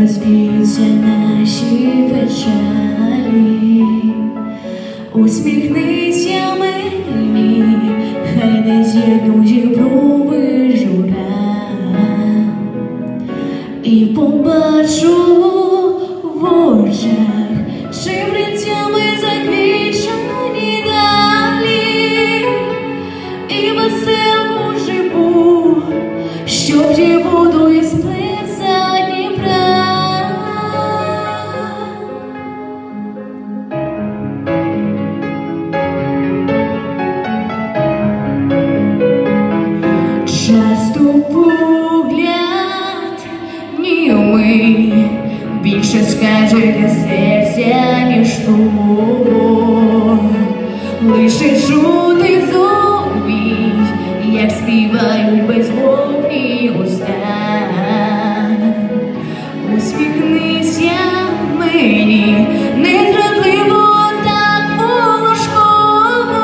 розвіються наші печалі. Усміхнися мені, хай не з'єднує брови жура, і побачу в очах шибрицями заквічані далі, і веселку живу, що в ті буду із плеса Дніпра. Часто погляд німий більше скаже для серця, ніж слово. Лише чути зовні, як співають безмовні уста. Усміхнися мені, незрадливо, так волошково,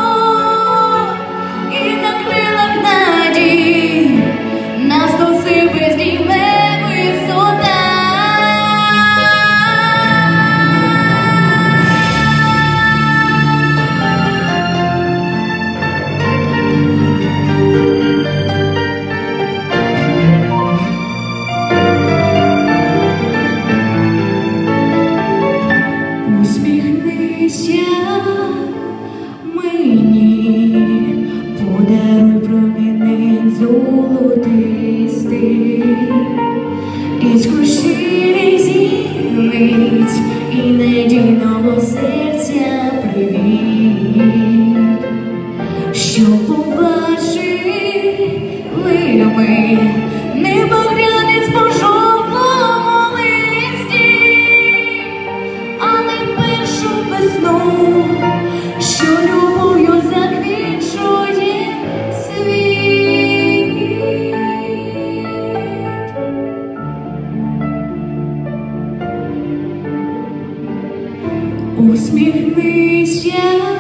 і на крилах надії нас до себе зніме висота. Усміхнися мені, подаруй промінець золотистий, із крушини зіниць і надійного серця привіт, що побачили ми не багрянець по жовтому листі, весну, що любов'ю заквічує світ. Усміхнися